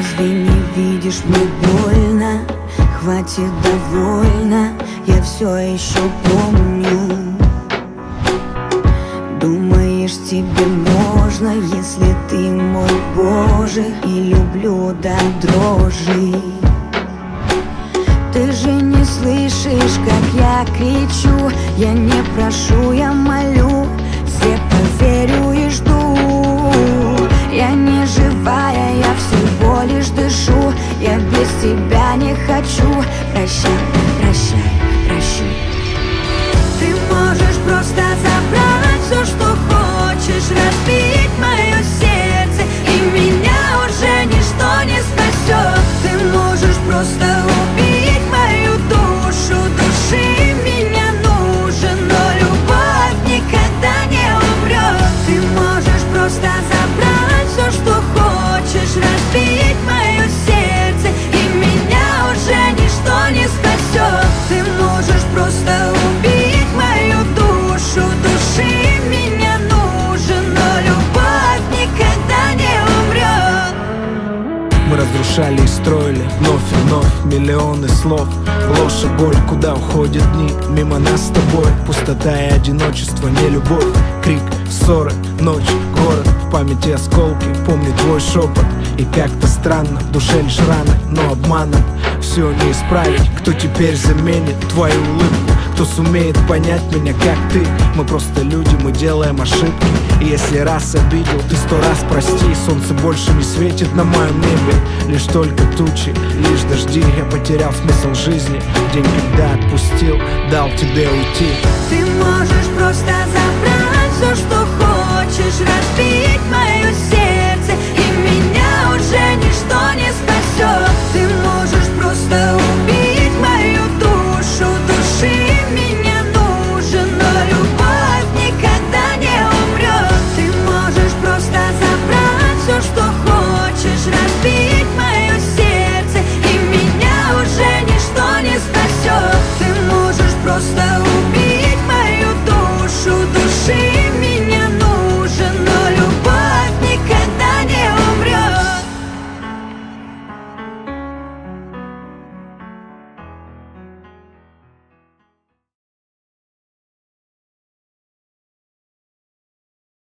Разве не видишь, мне больно? Хватит, довольно, я все еще помню. Думаешь, тебе можно, если ты мой Боже, и люблю до дрожи. Ты же не слышишь, как я кричу. Я не прошу, я молю, слепо верю и жду. Я не живая, я всего лишь дышу. Я без тебя не хочу. Прощай, прощай, прощай. Ты можешь просто забрать все, что хочешь, разбить мое сердце, и меня уже ничто не спасет. Ты можешь просто убить мою душу, души меня нужен, но любовь никогда не умрет. Ты можешь просто забрать все, что хочешь, разбить мое сердце, и меня уже ничто не спасет. Ты можешь просто убить мою душу, души меня нужен, но любовь никогда не умрет. Мы разрушали и строили вновь и вновь миллионы слов. Ложь и боль, куда уходят дни мимо нас с тобой. Пустота и одиночество, не любовь. Крик, ссоры, ночь, город, в памяти осколки. Помню твой шепот, и как-то странно, в душе лишь раны, но обманом все не исправить. Кто теперь заменит твою улыбку? Кто сумеет понять меня, как ты? Мы просто люди, мы делаем ошибки. И если раз обидел, ты 100 раз прости. Солнце больше не светит на моем небе, лишь только тучи, лишь дожди. Я потерял смысл жизни в день, когда отпустил, дал тебе уйти. Ты можешь просто забрать все, что хочешь, разбить мое сердце, и меня уже ничто не спасет.